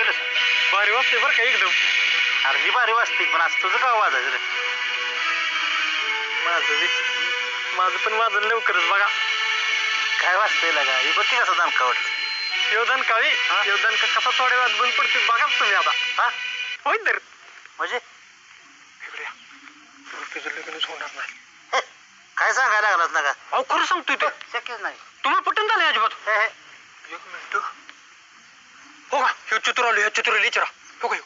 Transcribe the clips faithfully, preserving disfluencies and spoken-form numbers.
होईल भारी वाजते बरं का एकदम. अरे मी भारी वाजते पण आज तुझं का वाजायचं रे? माझं बी माझं पण वाजन लवकरच बघा. काय वाजतंय लागा हे बघ की कसा दणका वाटलं. योधन काळी योधन का कसा थोड्या वेळात बंद पडते बघा तुम्ही आता. हा होय तर म्हणजे इकडे तुझं लग्नच होणार नाही. काय सांगायला लागलास ना का? अहो खरं सांगतोय ते शक्यच नाही. तुम्हाला पटन झालं अजिबात. हे हे एक मिनिट हो का ह्यो चतुर आलो ह्या चतुराला विचारा. हो का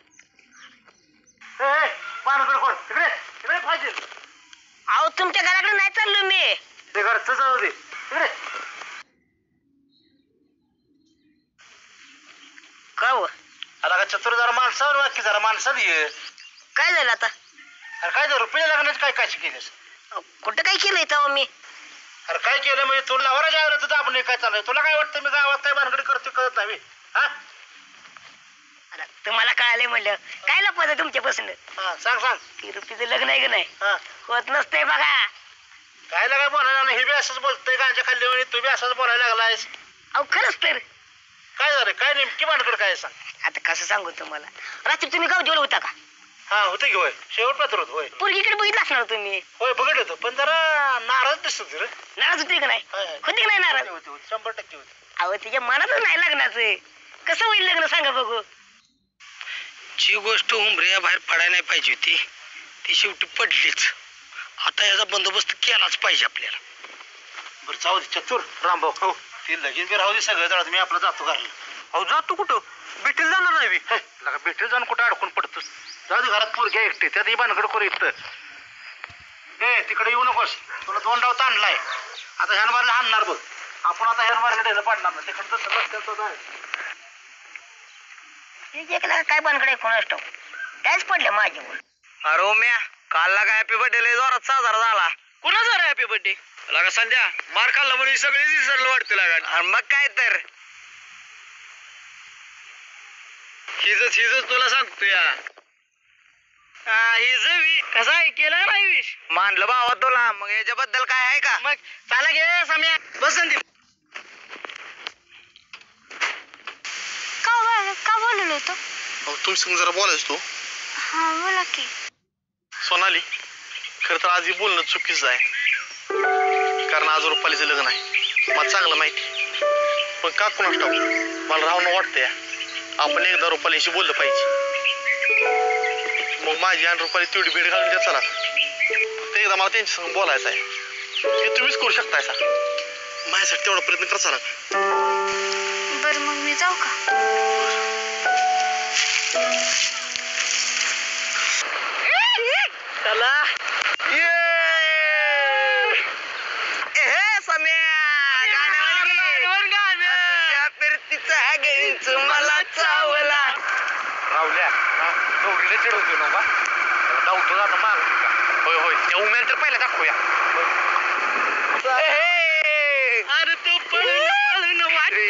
हे पानाकडे कोण तिकडे तिकडे पाहिजे. अहो तुमच्या घराकडे नाही चाललो मी. ते घरचं जाऊ दे तिकडे. का हो आला का चतुर जरा माणसावर वाक्य जरा माणसाला ये. काय झालं आता? अरे काय झालं रुपये लागण्याचं काय काय केलंस? अहो, कुठं काय केलंय तेव्हा मी? अरे काय केलं म्हणजे तुला लावरा जायला तर आपण काय चाललंय? तुला काय वाटतं मी गावात काय भानगडी करतो कळत नाही? हा अरे तुम्हाला कळालंय म्हणलं काय लपवत तुमच्यापासून? हा सांग सांग. ती रुपीचं लग्न आहे का नाही हा होत नसतंय बघा. काय लागाय बोलायला नाही. हे बी असंच बोलतोय गांजा खाल्ली म्हणे तू बी असंच बोलायला लागलायस. अहो खरंच तर. काय झालं काय नेमकी भानगड काय सांग? आता कसं सांगू तुम्हाला रात्री तुम्ही गाव जेवलं होता का? हा होतं की होय शेवट पात्र होत होय. पोरगीकडे बघितलं असणार तुम्ही. होय बघितलं होतं पण जरा नाराज दिसत रे. नाराज होते का नाही? होय, होय. होते का नाही नाराज? होती होती शंभर टक्के होती. अहो तिच्या मनातच नाही लग्नाचं. कसं होईल लग्न सांगा बघू. जी गोष्ट उमऱ्या बाहेर पडायला नाही पाहिजे होती ती शेवटी पडलीच. आता याचा बंदोबस्त केलाच पाहिजे आपल्याला. बरं जाऊ दे चतुर रामभाऊ. हो ती लगीन बी राहू दे सगळं जरा मी आपलं जातो घरला. अहो जातो कुठं भेटेल जाणार नाही बी. लगा भेटेल जाऊन कुठं अडकून पडतोस. जाऊ दे घरात पोरग्या एकटे त्यात ही भानगड करू इथं. ए तिकडे येऊ नकोस तुला दोन डाव ताणलाय. आता ह्यान मारला हाणणार बघ. आपण आता ह्यान मारला ढेलं पाडणार ना तिकडं तसं रस्त्याचं आहे. एकला काय बनकडे कोणास ठाऊक कायच पडलं माझ्यावर. अरे ओम्या कालला काय हॅपी बर्थडे लय जोरात साजरा झाला. कुणाचा रे हॅपी बर्थडे? लागा संध्या मार खाल्ला म्हणून सगळेच विसरलं वाटतं लागा. आणि मग काय तर हिजच हिजच तुला सांगतो या हिज कसा आहे केलं नाही विश मानलं भावा तुला. मग याच्याबद्दल काय आहे का? मग चला घे सम्या बस संदीप. का का बोललो होतो? तुम्ही संग जरा बोलायच तू. हा बोला की. सोनाली खरं तर आज ही बोलणं चुकीचं आहे कारण आज रुपालीचं लग्न आहे. मला चांगलं माहिती पण का कुणास ठाऊक मला राहणं वाटतंय आपण एकदा रुपालीशी बोललं पाहिजे. मग माझी आणि रुपाली तेवढी भेट घालून द्या चला. ते एकदा मला त्यांच्या संग बोलायचं आहे. ते तुम्हीच करू शकताय सा. माझ्यासाठी तेवढा प्रयत्न करा चला. बरं मग मी जाऊ का? चला ये हे सम्या गाण्यावर गाणं फिरतीचा गैंच मला चावला. राहुल्या नवरीला चिडवतो ना बा धावतो जाता माग. होय होय त्या उमेल तर पहिला दाखवूया. अरे तू पळून पळून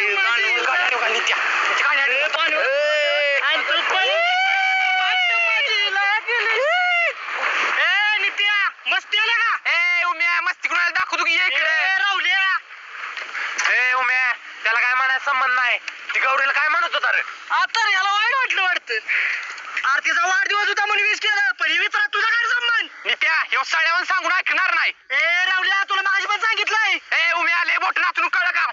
मस्ती आला का? ए उम्या मस्ती कुणाला दाखवतो की इकडे राहुल्या. ए उम्या त्याला काय म्हणायचा संबंध नाही. ती गौरीला काय म्हणत होता रे? आता रे याला वाईट वाटलं वाटतं. आरतीचा वाढदिवस होता म्हणून विश केलं पण विचारा तुझा काय संबंध? नित्या ह्यो साड्यावर सांगून ऐकणार नाही. ए राहुल्या तुला मागाशी पण सांगितलंय. ए उम्या आले बोट नाचून कळलं का?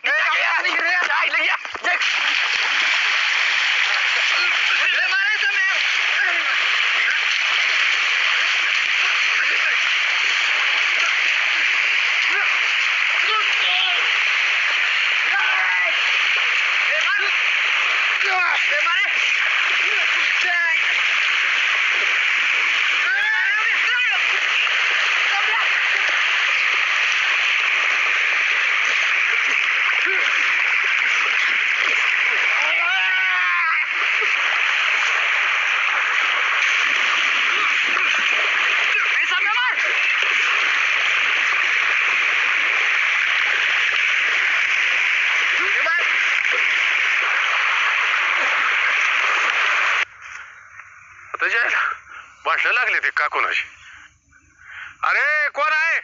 भांडण लागले ते का कोणाशी? अरे कोण आहे?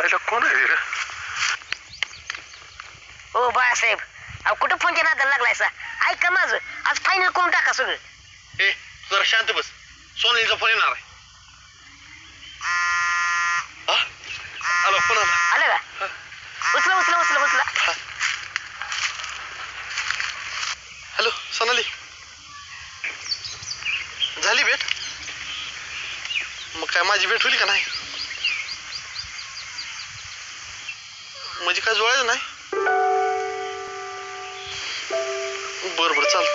आयला कोण आहे रे? हो बाळासाहेब, अहो कुठं फोनच्या नादाला लागलाय सा? ऐका माझं, आज फायनल करून टाका सगळं. ए जरा शांत बस, सोनालीचा फोन येणार आहे. हा? आला फोन आला. आलं का? उचला उचला उचला उचला. हॅलो सोनाली, झाली भेट? मग काय माझी भेट होईल का नाही? म्हणजे काय जुळायचं नाही? बरं बरं चालतं.